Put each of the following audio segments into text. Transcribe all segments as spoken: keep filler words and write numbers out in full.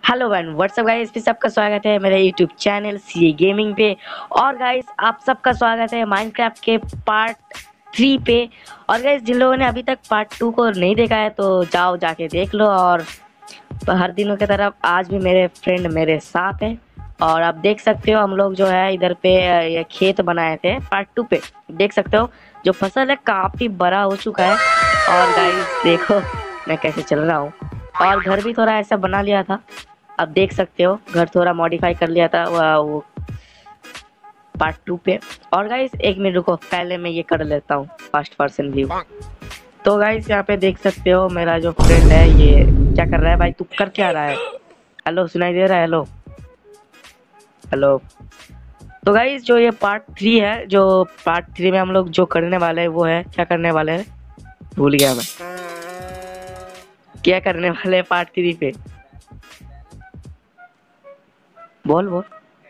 Hello and WhatsApp guys, फिर सबका स्वागत है मेरे यूट्यूब चैनल सी गेमिंग पे। और गाइस आप सबका स्वागत है माइनक्राफ्ट के पार्ट थ्री पे। और गाइस जिन लोगों ने अभी तक पार्ट टू को नहीं देखा है तो जाओ जाके देख लो। और हर दिनों की तरफ आज भी मेरे फ्रेंड मेरे साथ है। और आप देख सकते हो हम लोग जो है इधर पे ये खेत बनाए थे पार्ट टू पे। देख सकते हो जो फसल है काफी बड़ा हो चुका है। और गाइस देखो मैं कैसे चल रहा हूँ। और घर भी थोड़ा ऐसा बना लिया था, अब देख सकते हो घर थोड़ा मॉडिफाई कर लिया था वो, वो पार्ट टू पे। और गाइस एक मिनट रुको, पहले मैं ये कर लेता हूँ फर्स्ट पर्सन व्यू। तो गाइस यहाँ पे देख सकते हो मेरा जो फ्रेंड है ये क्या कर रहा है। भाई तू कर क्या रहा है? हेलो, सुनाई दे रहा है? Hello hello. तो गाइस जो ये पार्ट थ्री है, जो पार्ट थ्री में हम लोग जो करने वाले हैं वो है क्या करने वाले हैं, भूल गया मैं क्या करने वाले हैं पार्ट थ्री पे। बोल बोल।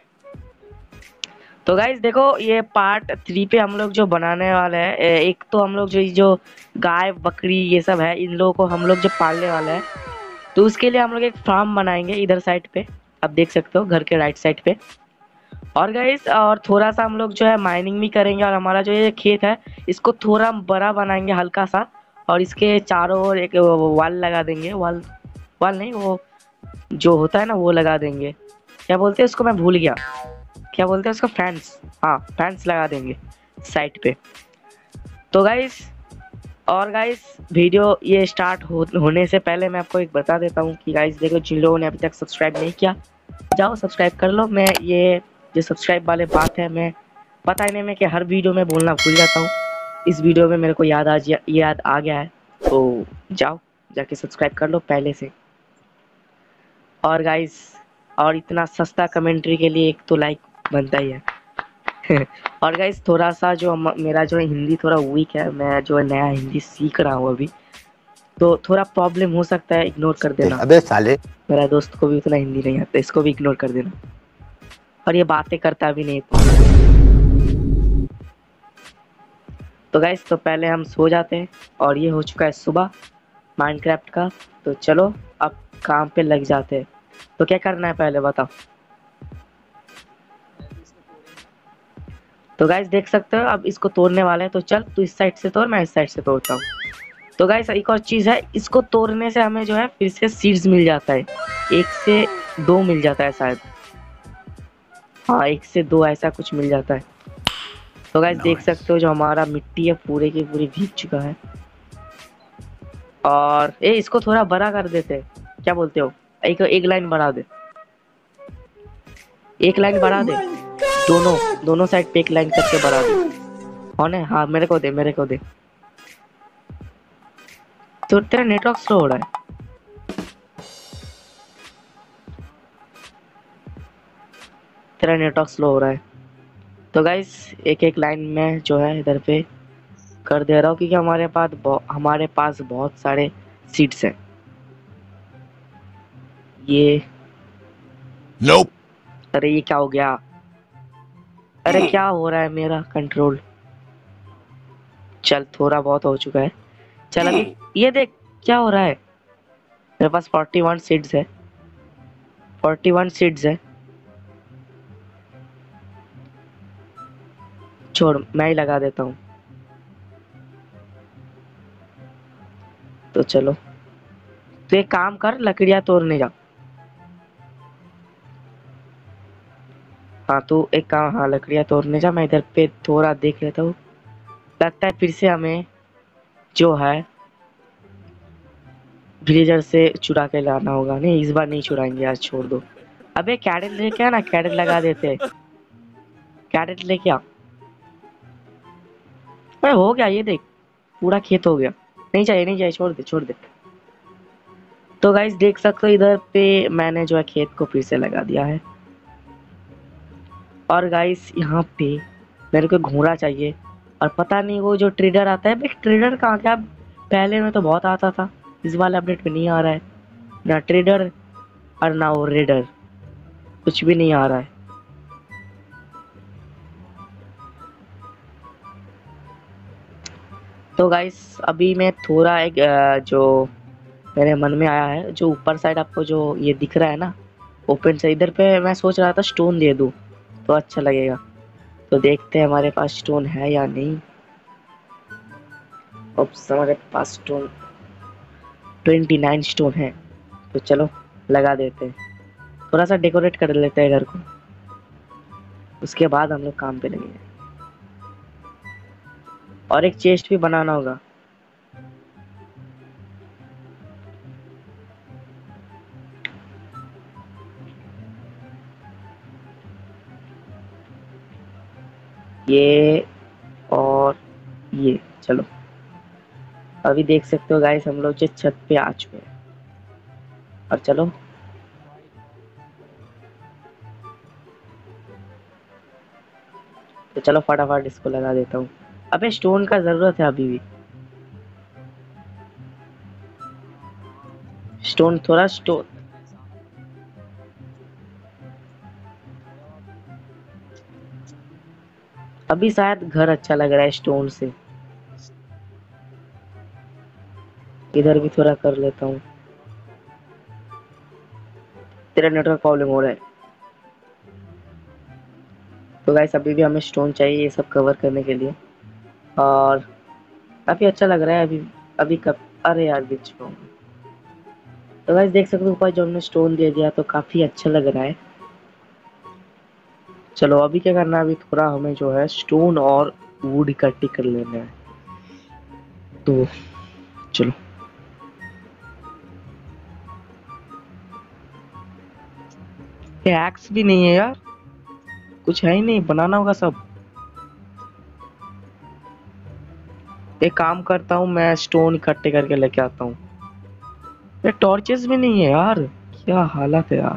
तो गाइस देखो ये पार्ट थ्री पे हम लोग जो बनाने वाले हैं, एक तो हम लोग जो जो गाय बकरी ये सब है इन लोगों को हम लोग जो पालने वाले हैं, तो उसके लिए हम लोग एक फार्म बनाएंगे इधर साइड पे। आप देख सकते हो घर के राइट साइड पे। और गाइस और थोड़ा सा हम लोग जो है माइनिंग भी करेंगे। और हमारा जो ये खेत है इसको थोड़ा बड़ा बनाएंगे हल्का सा। और इसके चारों ओर एक वाल लगा देंगे। वाल वाल नहीं, वो जो होता है ना वो लगा देंगे। क्या बोलते हैं उसको, मैं भूल गया क्या बोलते हैं उसको, फैंस। हाँ फैंस लगा देंगे साइड पे। तो गाइस और गाइस वीडियो ये स्टार्ट हो, होने से पहले मैं आपको एक बता देता हूँ कि गाइस देखो जिन लोगों ने अभी तक सब्सक्राइब नहीं किया जाओ सब्सक्राइब कर लो। मैं ये जो सब्सक्राइब वाले बात है मैं पता ही नहीं मैं कि हर वीडियो में बोलना भूल जाता हूँ। इस वीडियो में मेरे को याद आ याद आ गया है, तो जाओ जाके सब्सक्राइब कर लो पहले से। और गाइस और इतना सस्ता कमेंट्री के लिए एक तो लाइक बनता ही है। और गाइस थोड़ा सा जो मेरा जो है हिंदी थोड़ा वीक है, मैं जो है नया हिंदी सीख रहा हूँ अभी, तो थोड़ा प्रॉब्लम हो सकता है, इग्नोर कर देना। अबे साले, मेरा दोस्त को भी उतना हिंदी नहीं आता, इसको भी इग्नोर कर देना। और ये बातें करता भी नहीं तो। तो गाइस तो पहले हम सो जाते हैं। और ये हो चुका है सुबह माइनक्राफ्ट का। तो चलो अब काम पे लग जाते हैं। तो क्या करना है पहले बताओ। तो गाइस देख सकते हो अब इसको तोड़ने वाले हैं, तो चल तू इस साइड से तोड़, मैं इस साइड से तोड़ता हूँ। तो गाइस एक और चीज है, इसको तोड़ने से हमें जो है फिर से सीड्स मिल जाता है। एक से दो मिल जाता है शायद, हाँ एक से दो ऐसा कुछ मिल जाता है। तो गाइस देख सकते हो जो हमारा मिट्टी है पूरे की पूरी भीग चुका है। और ए इसको थोड़ा बड़ा कर देते हैं, क्या बोलते हो? एक एक लाइन बढ़ा दे, एक लाइन बढ़ा दे, दोनों दोनों साइड पे एक लाइन करके बढ़ा दे। कौन है? हाँ मेरे को दे, मेरे को दे। तो तेरा नेटवर्क स्लो हो रहा है। तेरा नेटवर्क स्लो हो रहा है। तो गाइस एक एक लाइन में जो है इधर पे कर दे रहा हूँ, क्योंकि हमारे पास हमारे पास बहुत सारे सीट्स हैं। ये nope. अरे ये क्या हो गया? अरे क्या हो रहा है मेरा कंट्रोल? चल थोड़ा बहुत हो चुका है। चल अभी ये देख क्या हो रहा है। मेरे पास फोर्टी वन सीड्स है, फोर्टी वन सीड्स है। छोड़ मैं ही लगा देता हूँ। तो चलो तो एक काम कर, लकड़ियाँ तोड़ने जा। हाँ तू एक काम, हाँ लकड़ियाँ तोड़ने जा, मैं इधर पे थोड़ा देख लेता हूँ। लगता है फिर से हमें जो है विलेजर से चुरा के लाना होगा। नहीं इस बार नहीं चुराएंगे, आज छोड़ दो। अबे कैरेट लेके आ ना, कैरेट लगा देते। कैरेट लेके आ। अरे हो गया, ये देख पूरा खेत हो गया। नहीं चाहिए नहीं चाहिए, छोड़ दे छोड़ दे। तो गाइस देख सकते हो इधर पे मैंने जो है खेत को फिर से लगा दिया है। और गाइस यहाँ पे मेरे को घोड़ा चाहिए। और पता नहीं वो जो ट्रेडर आता है, ट्रेडर कहाँ क्या, पहले में तो बहुत आता था, इस वाले अपडेट में नहीं आ रहा है ना ट्रेडर और ना वो रेडर, कुछ भी नहीं आ रहा है। तो गाइस अभी मैं थोड़ा एक जो मेरे मन में आया है, जो ऊपर साइड आपको जो ये दिख रहा है ना, ओपन से इधर पे मैं सोच रहा था स्टोन दे दूं तो अच्छा लगेगा। तो देखते हैं हमारे पास स्टोन है या नहीं। ओप्स, हमारे पास स्टोन ट्वेंटी नाइन स्टोन है। तो चलो लगा देते हैं, थोड़ा सा डेकोरेट कर लेते हैं घर को, उसके बाद हम लोग काम पे लगेंगे। और एक चेस्ट भी बनाना होगा। ये और ये, चलो अभी देख सकते हो गाइस हम लोग जो छत पे आ चुके हैं। और चलो तो चलो फटाफट इसको लगा देता हूँ। अबे स्टोन का जरूरत है अभी भी, स्टोन थोड़ा स्टोन। अभी शायद घर अच्छा लग रहा है स्टोन से। इधर भी थोड़ा कर लेता हूँ। तेरा नेटवर्क प्रॉब्लम हो रहा है। तो गाइस अभी भी हमें स्टोन चाहिए ये सब कवर करने के लिए। और काफी अच्छा लग रहा है अभी। अभी कब, अरे यार गिर चुका हूँ। तो गाइस देख सकते हो ऊपर जो हमने स्टोन दे दिया तो काफी अच्छा लग रहा है। चलो अभी क्या करना है, अभी थोड़ा हमें जो है स्टोन और वुड इकट्ठी कर लेना है। तो चलो ये एक्स भी नहीं है यार, कुछ है ही नहीं, बनाना होगा सब। एक काम करता हूँ, मैं स्टोन इकट्ठे करके लेके आता हूँ। ये टॉर्चेस भी नहीं है यार, क्या हालत है यार।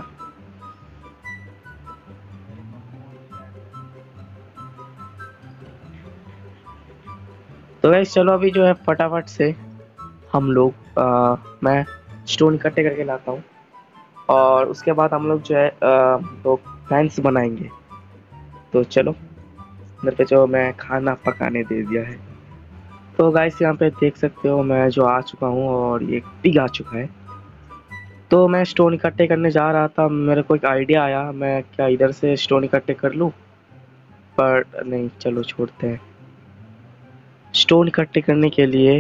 तो गाइस चलो अभी जो है फटाफट से हम लोग आ, मैं स्टोन इकट्ठे करके लाता हूँ। और उसके बाद हम लोग जो है आ, तो फैंस बनाएंगे। तो चलो घर पे जो मैं खाना पकाने दे दिया है। तो गाइस यहाँ पे देख सकते हो मैं जो आ चुका हूँ और ये पिग आ चुका है। तो मैं स्टोन इकट्ठे करने जा रहा था, मेरे को एक आइडिया आया, मैं क्या इधर से स्टोन इकट्ठे कर लूँ, पर नहीं, चलो छोड़ते हैं। स्टोन इकट्ठे करने के लिए,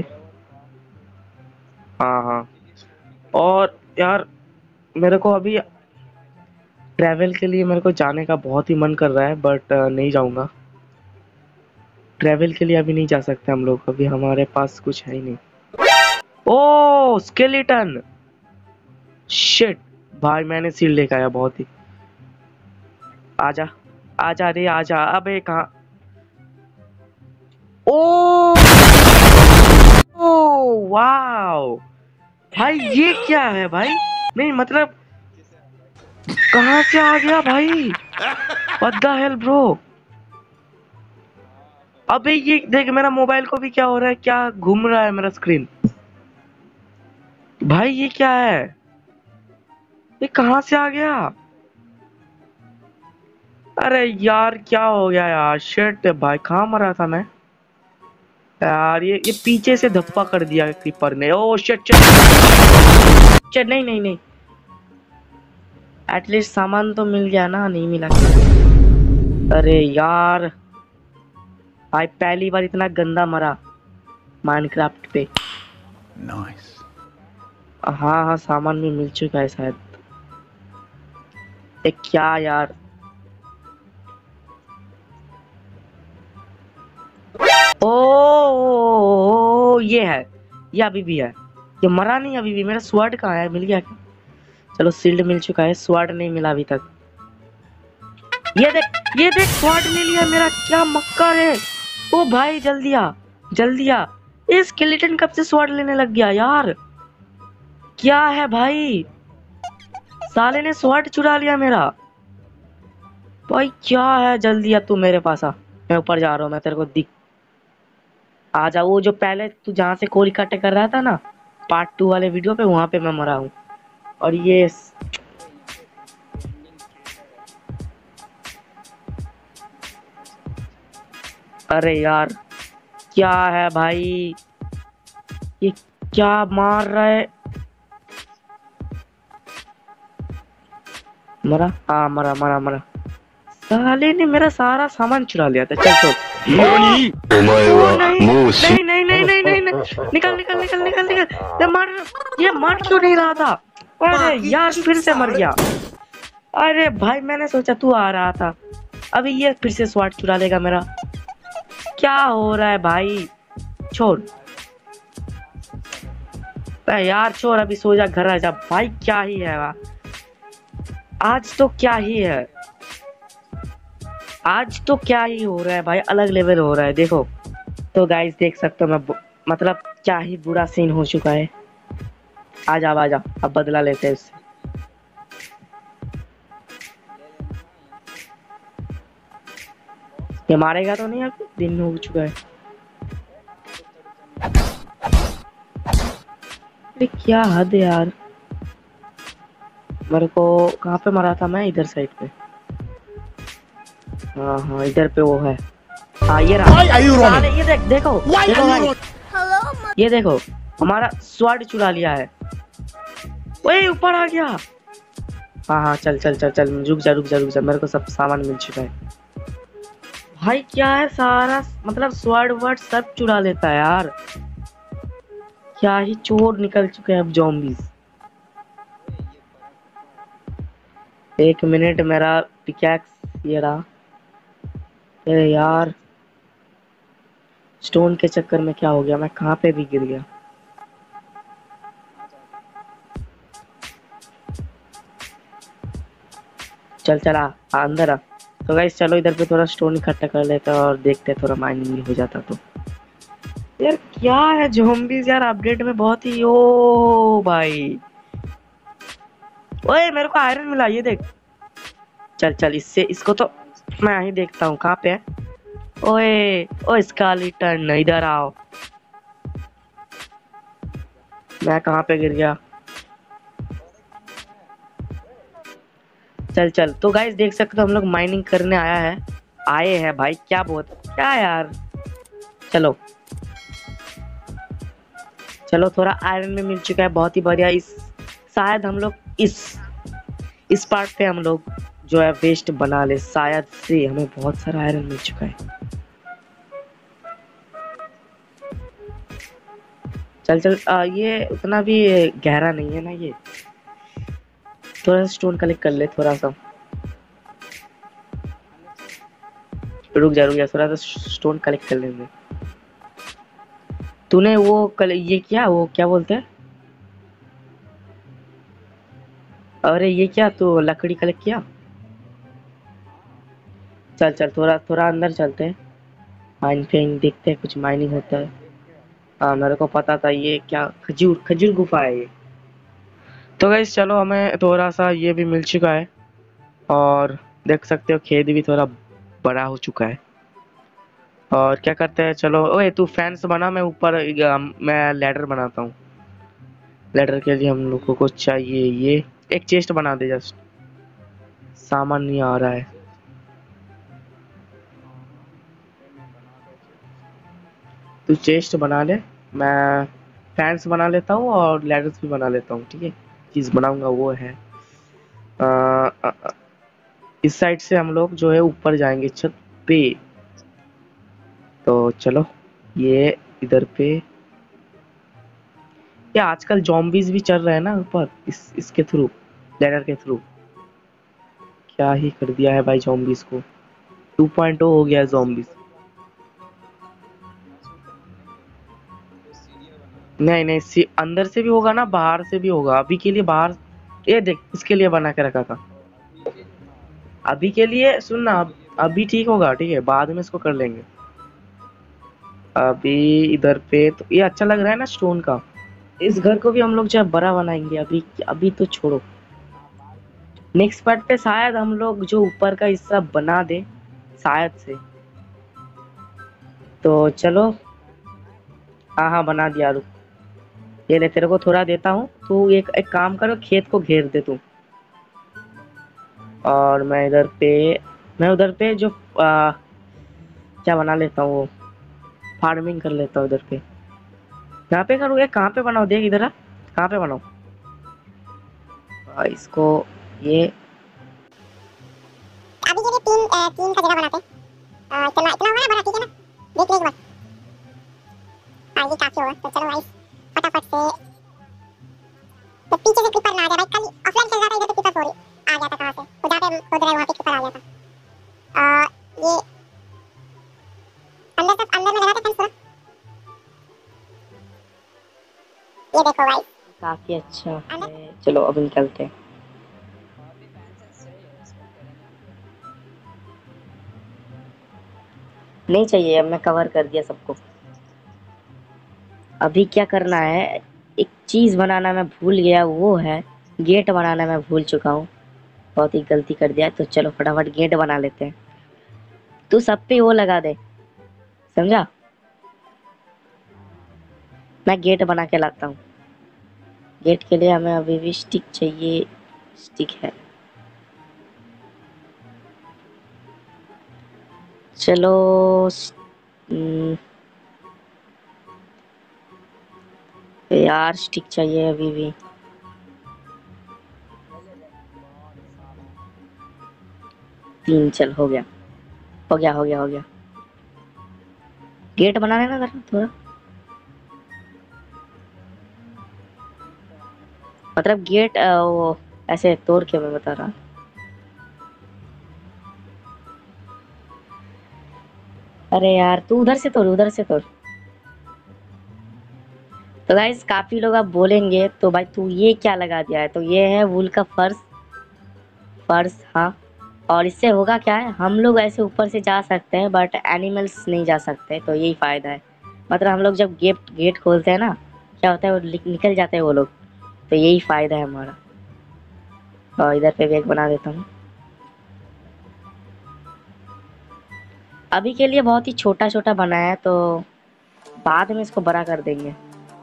हाँ हाँ। और यार मेरे को अभी ट्रैवल के लिए मेरे को जाने का बहुत ही मन कर रहा है, बट नहीं जाऊंगा। ट्रैवल के लिए अभी नहीं जा सकते हम लोग, अभी हमारे पास कुछ है ही नहीं। ओ स्केलेटन, शिट भाई मैंने सील लेकर आया बहुत ही। आजा आजा रे आजा, अबे कहाँ। ओ ओ वाओ भाई, ये क्या है भाई, नहीं मतलब कहाँ से आ गया भाई, व्हाट द हेल ब्रो। अबे ये देख मेरा मोबाइल को भी क्या हो रहा है, क्या घूम रहा है मेरा स्क्रीन। भाई ये क्या है, ये कहाँ से आ गया। अरे यार क्या हो गया यार, शिट भाई कहाँ मरा था मैं यार। ये ये पीछे से धप्पा कर दिया क्रीपर ने। ओ शिट शिट शिट, नहीं नहीं नहीं, एटलीस्ट सामान तो मिल गया ना, नहीं मिला क्या? अरे यार भाई पहली बार इतना गंदा मरा माइनक्राफ्ट पे। Nice. हाँ हाँ सामान भी मिल चुका है शायद। ये क्या यार, ओ, ओ, ओ ये है, ये अभी भी है, ये मरा नहीं अभी भी। मेरा स्वॉर्ड कहाँ है, मिल गया क्या? चलो शील्ड मिल चुका है, स्वॉर्ड नहीं मिला अभी तक। ये देख ये देख स्वॉर्ड ले लिया मेरा, क्या मक्कार है। ओ भाई जल्दी आ जल्दी आ, ये स्केलेटन कब से स्वॉर्ड लेने लग गया यार, क्या है भाई, साले ने स्वॉर्ड चुरा लिया मेरा। भाई क्या है, जल्दी आ तू मेरे पास आ, मैं ऊपर जा रहा हूँ, मैं तेरे को दिख आ जा। वो जो पहले तू जहाँ से कोल इकट्ठे कर रहा था ना पार्ट टू वाले वीडियो पे, वहां पे मैं मरा हूँ। और ये अरे यार क्या है भाई, ये क्या मार रहा है। मरा, हाँ मरा मरा मरा। साले ने मेरा सारा सामान चुरा लिया था। चल छोड़। ओ, 何お前 ओ は नहीं もう死 नहीं नहीं नहीं नहीं नहीं नहीं, निकल निकल निकल निकल निकल। ये मर, ये मर क्यों नहीं रहा था? अरे यार फिर से मर गया। अरे भाई मैंने सोचा तू आ रहा था, अभी ये फिर से स्वाट चुरा लेगा मेरा। क्या हो रहा है भाई? छोड़ अरे यार, छोड़ अभी सो जा, घर आ जा भाई। क्या ही है वहाँ आज, तो क्या ही है आज, तो क्या ही हो रहा है भाई, अलग लेवल हो रहा है देखो। तो गाइस देख सकते हो मैं ब- मतलब क्या ही बुरा सीन हो चुका है। आजा आजा, अब बदला लेते हैं इससे। ये मारेगा तो नहीं? अब दिन हो चुका है। अरे क्या हद है यार। मेरे को कहाँ पे मारा था मैं? इधर साइड पे। हाँ हाँ इधर पे वो है। हाँ ये रहा। Why are you running? साले ये देख, देखो Why देखो are भाई, you running? ये देखो हमारा स्वाड चुरा लिया है। ओए ऊपर आ गया। हाँ हाँ चल चल चल चल, रुक जा रुक जा रुक जा, मेरे को सब सामान मिल चुका है। भाई क्या है, सारा मतलब स्वाड वर्ड सब चुरा लेता है यार। क्या ही चोर निकल चुके हैं अब ज़ॉम्बीज। एक मिनट, मेरा पिकैक्स ये रहा। अरे यार स्टोन के चक्कर में क्या हो गया, मैं कहाँ पे भी गिर गया। चल चल आ, आ अंदर आ। तो गाइस चलो इधर पे थोड़ा स्टोन इकट्ठा कर लेते हैं और देखते हैं थोड़ा माइनिंग हो जाता तो। यार क्या है ज़ॉम्बीज यार, अपडेट में बहुत ही ओ भाई। ओए मेरे को आयरन मिला, ये देख। चल चल इससे, इसको तो मैं ही देखता हूँ कहाँ पे है। ओए ओ स्केलेटन इधर आओ। मैं कहाँ पे गिर गया? चल चल, तो गाइस देख सकते हो हम लोग माइनिंग करने आया है आए हैं भाई। क्या बहुत क्या यार। चलो चलो, थोड़ा आयरन में मिल चुका है, बहुत ही बढ़िया। इस शायद हम लोग इस इस पार्ट पे हम लोग जो है वेस्ट बना ले, शायद से हमें बहुत सारा आयरन मिल चुका है। चल चल आ, ये उतना भी गहरा नहीं है ना ये। थोड़ा सा स्टोन कलेक्ट कर ले थोड़ा सा। रुक जा रुक जा, थोड़ा सा स्टोन कलेक्ट कर लेंगे। तूने वो कल ये क्या, वो क्या बोलते हैं, अरे ये क्या तू लकड़ी कलेक्ट किया? चल चल थोड़ा थोड़ा अंदर चलते हैं, माइन फेंग देखते हैं कुछ माइनिंग होता है। हाँ मेरे को पता था, ये क्या खजूर खजूर गुफा है ये। तो गाइस चलो, हमें थोड़ा सा ये भी मिल चुका है और देख सकते हो खेत भी थोड़ा बड़ा हो चुका है। और क्या करते हैं, चलो ओए तू फैंस बना, मैं ऊपर मैं लैडर बनाता हूँ। लैडर के लिए हम लोगों को चाहिए ये एक चेस्ट बना दे जस्ट। सामान नहीं आ रहा है। तू चेस्ट बना ले, मैं फैंस बना लेता हूँ और लैडर्स भी बना लेता हूँ। ठीक है, चीज बनाऊंगा वो है आ, आ, आ, इस साइड से हम लोग जो है ऊपर जाएंगे छत पे। तो चलो ये इधर पे, ये आजकल जॉम्बीज भी चल रहे हैं ना ऊपर, इस इसके थ्रू, लैडर के थ्रू। क्या ही कर दिया है भाई जॉम्बीज को। टू पॉइंट ओ हो गया है zombies। नहीं नहीं सी, अंदर से भी होगा ना, बाहर से भी होगा। अभी के लिए बाहर, ये देख इसके लिए बना के रखा था। अभी के लिए सुन ना, अब अभी ठीक होगा, ठीक है बाद में इसको कर लेंगे। अभी इधर पे तो ये अच्छा लग रहा है ना स्टोन का। इस घर को भी हम लोग जब बड़ा बनाएंगे, अभी अभी तो छोड़ो। नेक्स्ट पार्ट पे शायद हम लोग जो ऊपर का हिस्सा बना दे, शायद से। तो चलो, हाँ हाँ बना दिया। रुक, ये ले तेरे को थोड़ा देता हूँ। तू एक एक काम करो, खेत को घेर दे तू। और मैं इधर पे, मैं उधर पे जो आ, क्या बना लेता हूँ वो, फार्मिंग कर लेता हूँ उधर पे। यहाँ पे करूँगा, कहाँ पे बनाओ देख इधर आ, कहाँ पे बनाओ। आ, इसको ये तीन अ, तीन का जगह बनाते हैं। अ, इतना इतना होगा ना बड़ा, ठीक है ना, देखने के बाद। हाँ ये काफी होगा। तो चलो गाइस फटाफट से, तो पीछे से क्रीपर ना आ जाए भाई। कल ऑफलाइन खेल रहा था, इधर तो क्रीपर सॉरी आ गया था कहाँ से, तो जहाँ पे हम खोद रहे वहाँ पे क्रीपर आ गया था। अ, ये अंदर तक अंदर में लगा था थोड़ा। ये देखो गाइस काफी अच्छा अंदर। है। चलो अब निकलते हैं। नहीं चाहिए, अब मैं कवर कर दिया सबको। अभी क्या करना है, एक चीज बनाना मैं भूल गया, वो है गेट बनाना मैं भूल चुका हूँ। बहुत ही गलती कर दिया, तो चलो फटाफट गेट बना लेते हैं। तू सब पे वो लगा दे, समझा। मैं गेट बना के लाता हूँ। गेट के लिए हमें अभी भी स्टिक चाहिए। स्टिक है, चलो। हम्म, यार स्टिक चाहिए अभी भी। तीन, चल हो गया हो गया हो गया हो गया। गेट बना लेना जरा थोड़ा, मतलब गेट अ, वो ऐसे तोड़ के मैं बता रहा। अरे यार तू उधर से तोड़, उधर से तोड़। तो गाइस काफी लोग अब बोलेंगे तो भाई तू ये क्या लगा दिया है, तो ये है वूल का फर्श। फर्श हाँ। और इससे होगा क्या है, हम लोग ऐसे ऊपर से जा सकते हैं बट एनिमल्स नहीं जा सकते, तो यही फायदा है। मतलब हम लोग जब गेट गेट खोलते हैं ना, क्या होता है वो निक- निकल जाते हैं वो लोग, तो यही फायदा है हमारा। और इधर पे भी एक बना देता हूँ। अभी के लिए बहुत ही छोटा छोटा बनाया है, तो बाद में इसको बड़ा कर देंगे।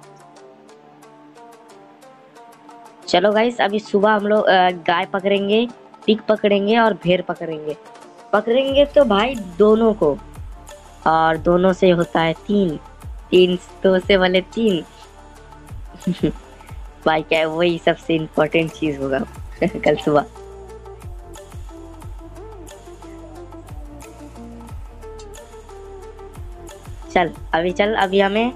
चलो गाइस अभी सुबह हम लोग अ, गाय पकड़ेंगे, पिग पकड़ेंगे और भेड़ पकड़ेंगे। पकड़ेंगे तो भाई दोनों को, और दोनों से होता है तीन। तीन दो से वाले तीन। भाई क्या है, वही सबसे इम्पोर्टेंट चीज होगा कल सुबह। चल अभी चल, अभी हमें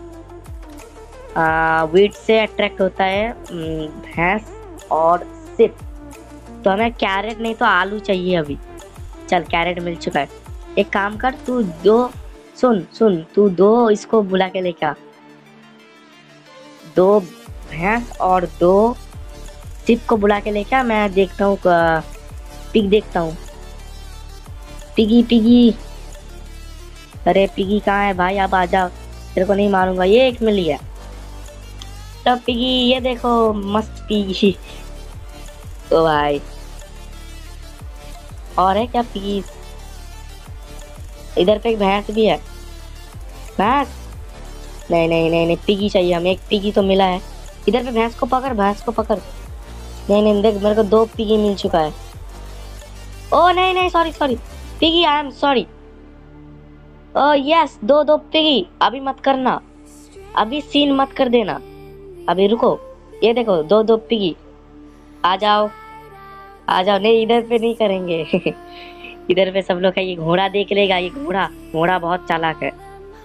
वीट से अट्रैक्ट होता है अम, भैंस और सिप। तो हमें कैरेट नहीं तो आलू चाहिए अभी। चल कैरेट मिल चुका है। एक काम कर, तू दो, सुन सुन, तू दो इसको बुला के लेके आ। दो भैंस और दो सिप को बुला के लेके आ। मैं देखता हूँ, पिग देखता हूँ। पिगी पिगी, अरे पिगी कहाँ है भाई, अब आ जाओ। तेरे को नहीं मारूंगा, ये एक मिल गया। तो पिगी ये देखो, मस्त पिगी। तो भाई और है क्या पिगी? इधर पे एक भैंस भी है। भैंस नहीं नहीं नहीं नहीं, पिगी चाहिए हमें, एक पिगी तो मिला है। इधर पे भैंस को पकड़, भैंस को पकड़। नहीं नहीं देख, मेरे को दो पिगी मिल चुका है। ओ नहीं नहीं sorry sorry Piggy, I am sorry. Oh yes, दो दो पिगी। अभी मत करना, अभी सीन मत कर देना, अभी रुको। ये देखो दो दो पिगी, आ जाओ आ जाओ। नहीं इधर पे नहीं करेंगे इधर पे सब लोग है, ये घोड़ा देख लेगा, ये घोड़ा घोड़ा बहुत चालाक है।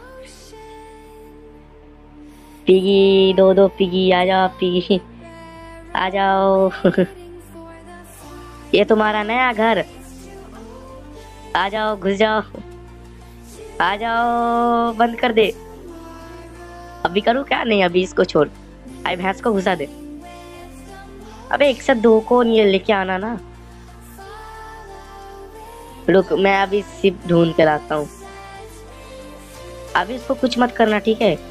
पिगी दो दो पिगी, आ जाओ पिगी, आ जाओ ये तुम्हारा नया घर, आ जाओ घुस जाओ, आ जाओ। बंद कर दे। अभी करूँ क्या? नहीं अभी इसको छोड़, आई भैंस को घुसा दे। अबे एक साथ दो को नहीं लेके आना ना। रुक मैं अभी सिप ढूंढ के लाता हूँ। अभी इसको कुछ मत करना, ठीक है?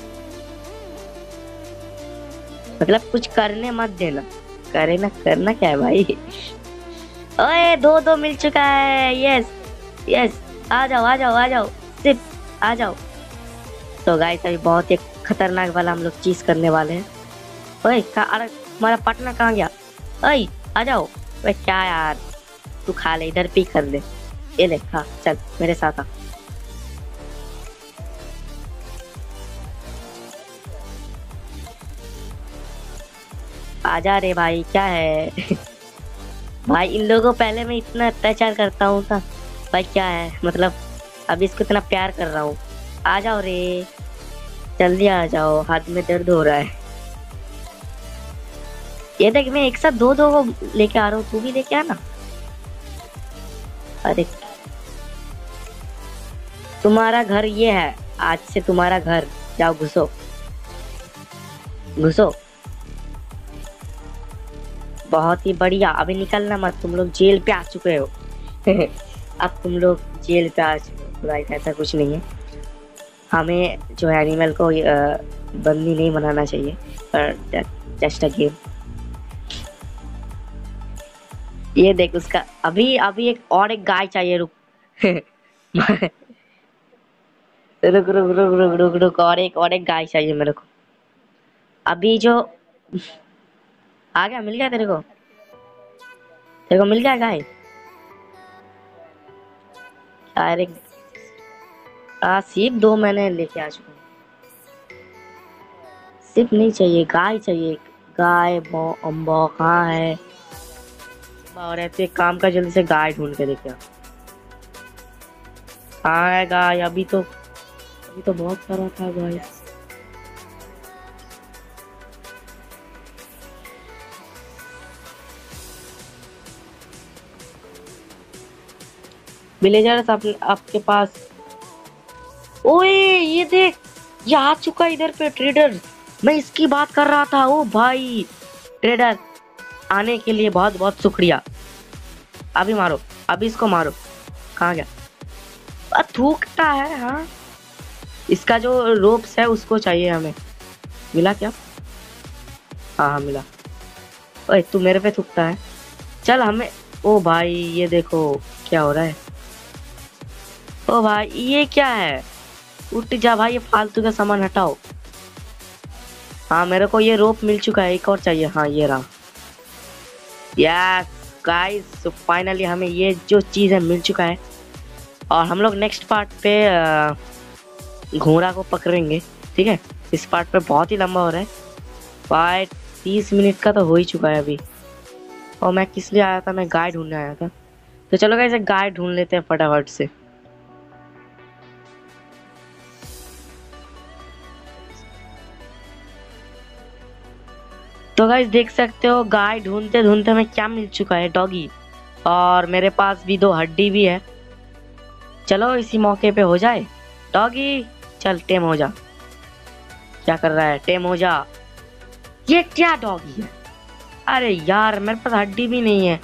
मतलब कुछ करने मत देना। करे ना, करना क्या है भाई? ओए दो दो मिल चुका है, यस यस। आ जाओ आ जाओ आ जाओ, सिप आ जाओ। तो गाइस अभी बहुत ही खतरनाक वाला हम लोग चीज करने वाले हैं। ओए का, अरे हमारा पार्टनर कहाँ गया? ओए आ जाओ। ओए क्या यार, तू खा ले, इधर पिक कर ले। ये ले खा, चल मेरे साथ आ। आजा रे भाई, क्या है भाई इन लोगों को पहले मैं इतना अत्याचार करता हूँ था, भाई क्या है, मतलब अभी इसको इतना प्यार कर रहा हूँ। आ जाओ रे, जल्दी आ जाओ, हाथ में दर्द हो रहा है। ये देख, मैं एक साथ दो दो को लेके आ रहा हूँ, तू भी लेके आना। अरे तुम्हारा घर ये है, आज से तुम्हारा घर, जाओ घुसो घुसो। बहुत ही बढ़िया, अभी निकलना मत, तुम लोग जेल पे आ चुके हो। अब तुम लोग जेल पे आ चुके हो। राइट, ऐसा कुछ नहीं है, हमें जो एनिमल को अ, बंदी नहीं बनाना चाहिए, पर जस्ट अ गेम। ये देख उसका, अभी अभी एक और एक गाय चाहिए, रुक। रुक रुक रुक रुक रुक रुक, और एक और एक गाय चाहिए मेरे को। अभी जो आ गया, मिल गया तेरे को, तेरे को मिल गया गाय। अरे आ सिर्फ दो मैंने लेके आ चुका हूँ। सिर्फ नहीं चाहिए, गाय चाहिए। गाय बो अम्बो कहाँ है? और ऐसे एक काम का, जल्दी से गाय ढूंढ के लेके आ। कहाँ है गाय? अभी तो अभी तो बहुत सारा था गाय। विलेजर्स आप, आपके पास। ओए ये देख, ये आ चुका इधर पे ट्रेडर। मैं इसकी बात कर रहा था। ओ भाई ट्रेडर, आने के लिए बहुत बहुत शुक्रिया। अभी मारो, अभी इसको मारो। कहाँ गया? आ, थूकता है। हाँ, इसका जो रोप्स है उसको चाहिए हमें। मिला क्या? हाँ हाँ मिला। ओए तू मेरे पे थूकता है, चल हमें। ओ भाई ये देखो क्या हो रहा है। ओ भाई ये क्या है? उठ जा भाई, ये फालतू का सामान हटाओ। हाँ मेरे को ये रोप मिल चुका है, एक और चाहिए। हाँ ये रहा। यस गाइस, सो फाइनली हमें ये जो चीज़ है मिल चुका है, और हम लोग नेक्स्ट पार्ट पे घोड़ा को पकड़ेंगे। ठीक है, इस पार्ट पे बहुत ही लंबा हो रहा है, भाई तीस मिनट का तो हो ही चुका है अभी। और मैं किस लिए आया था? मैं गाय ढूंढने आया था। तो चलो गाइस, एक गाय ढूंढ लेते हैं फटाफट से। तो गाइस देख सकते हो, गाय ढूंढते ढूंढते हमें क्या मिल चुका है? डॉगी। और मेरे पास भी दो हड्डी भी है। चलो इसी मौके पे हो जाए। डॉगी चल टेम हो जा। क्या कर रहा है? टेम हो जा। ये क्या डॉगी है? अरे यार मेरे पास हड्डी भी नहीं है।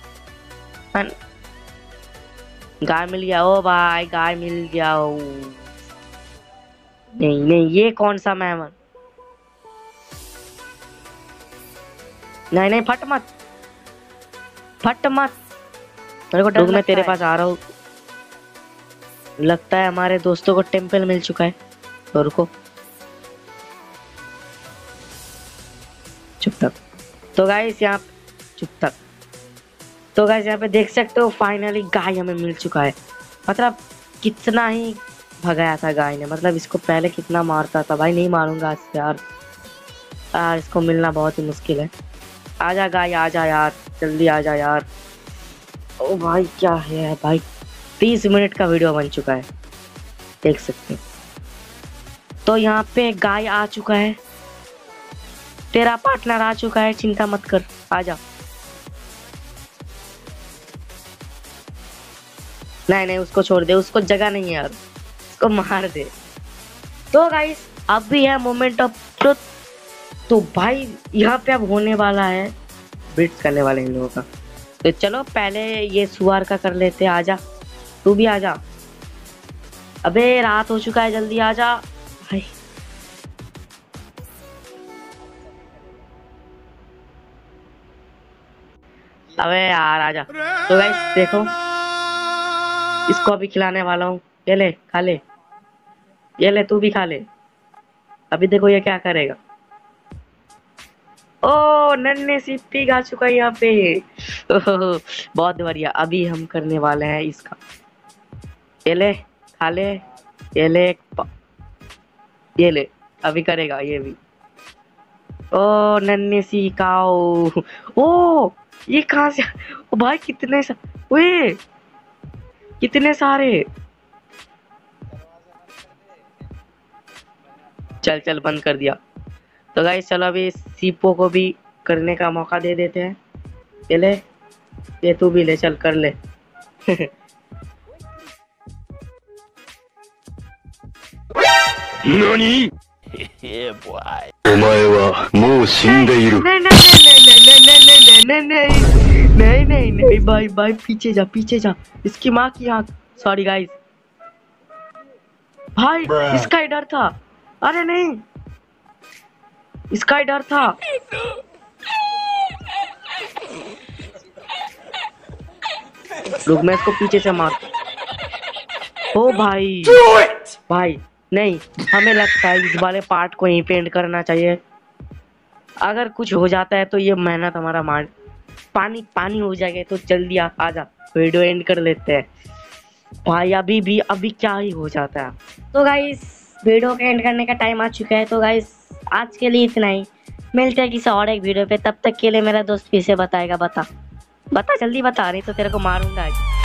गाय मिल गया। ओ भाई गाय मिल गया। ओ नहीं नहीं, ये कौन सा मेहमान? नहीं नहीं, फट मत, फट मत। मेरे को डर, मैं तेरे पास आ रहा हूँ। लगता है हमारे दोस्तों को टेम्पल मिल चुका है। तो रुको, चुप तक। तो गाइस यहाँ, चुप तक। तो गाइस यहाँ पे देख सकते हो, फाइनली गाय हमें मिल चुका है। मतलब कितना ही भगाया था गाय ने, मतलब इसको पहले कितना मारता था भाई। नहीं मारूंगा आज से यार, यार इसको मिलना बहुत ही मुश्किल है। आजा गाय, आजा यार, जल्दी आजा यार। ओ भाई क्या है भाई, तीस मिनट का वीडियो बन चुका है, देख सकते हैं। तो यहाँ पे गाय आ चुका है, तेरा पार्टनर आ चुका है, चिंता मत कर, आजा। नहीं नहीं, उसको छोड़ दे, उसको जगह नहीं है यार, उसको मार दे। तो गाइस अब भी है मोमेंट ऑफ ट्रुथ। तो भाई यहाँ पे अब होने वाला है, ब्रिड्स करने वाले इन लोगों का। तो चलो पहले ये सुअर का कर लेते हैं। आजा, तू भी आजा। अबे रात हो चुका है, जल्दी आजा भाई। अबे यार आजा। तो गाइस देखो, इसको अभी खिलाने वाला हूँ। ये ले, खा ले, ये ले, तू भी खा ले। अभी देखो ये क्या करेगा। ओ नन्हे सी पिग आ चुका है यहाँ पे। ओह, बहुत बढ़िया। अभी हम करने वाले हैं इसका। ये ले, खा ले, ये ले, ये ले, अभी करेगा ये भी। ओ नन्हे सी काऊ। ओ ये कहाँ से? ओ भाई कितने सा, ओए कितने सारे। चल चल बंद कर दिया। तो गाइस चलो अभी सीपो को भी करने का मौका दे देते हैं। ये ले, ये तू भी ले, चल कर ले। ननी? Yeah, boy. お前はもう死んでいる。 नहीं नहीं नहीं नहीं नहीं नहीं नहीं नहीं नहीं नहीं भाई भाई पीछे जा पीछे जा। इसकी माँ की आँख। सॉरी गाइस भाई, इसका ही डर था। अरे नहीं, इसका ही डर था। रुक, मैं इसको पीछे से मार। ओ भाई भाई नहीं, हमें लगता है इस वाले पार्ट को यहीं पे एंड करना चाहिए। अगर कुछ हो जाता है तो ये मेहनत हमारा मार पानी पानी हो जाएगा। तो जल्दी आ, आजा वीडियो एंड कर लेते हैं भाई। अभी भी अभी क्या ही हो जाता है। तो गाइस वीडियो का एंड करने का टाइम आ चुका है। तो गाइस आज के लिए इतना ही, मिलते हैं किसी और एक वीडियो पे। तब तक के लिए मेरा दोस्त फिर से बताएगा। बता बता जल्दी बता, नहीं तो तेरे को मारूंगा आज।